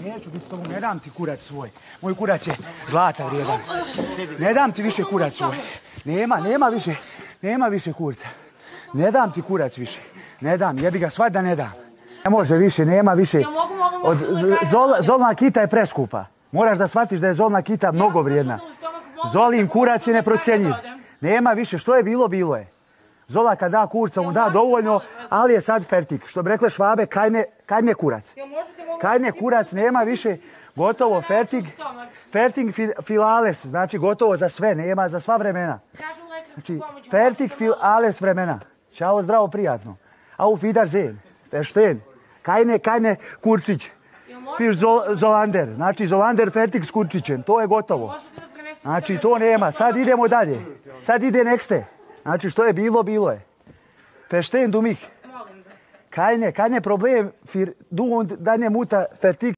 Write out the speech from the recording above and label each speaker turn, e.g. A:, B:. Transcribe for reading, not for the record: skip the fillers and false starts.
A: Neću biti s tobom, ne dam ti kurac svoj. Moj kurac je zlata vrijedan. Ne dam ti više kurac svoj. Nema više kurca. Ne dam ti kurac više. Ne dam, jebi ga svat da ne dam. Ne može više, nema više. Zolna kita je preskupa. Moraš da shvatiš da je zolna kita mnogo vrijedna. Zolin kurac je neprocjenjiv. Nema više, što je bilo, bilo je. Zola kad da kurca, mu da dovoljno, ali je sad fertik. Što bi rekle Švabe, kajne kurac. Kajne kurac, nema više, gotovo fertik filales, znači gotovo za sve, nema za sva vremena. Znači, fertik filales vremena. Ćao, zdravo, prijatno. Auf Wiedersehen, verstehen. Kajne kurčić. Piš Zolander, znači Zolander fertik s kurčićem, to je gotovo. Znači, to nema, sad idemo dalje. Sad ide nexte. Znači, što je bilo, bilo je. Verstehen du mich? Keine Problem für du und deine Mutter fertig.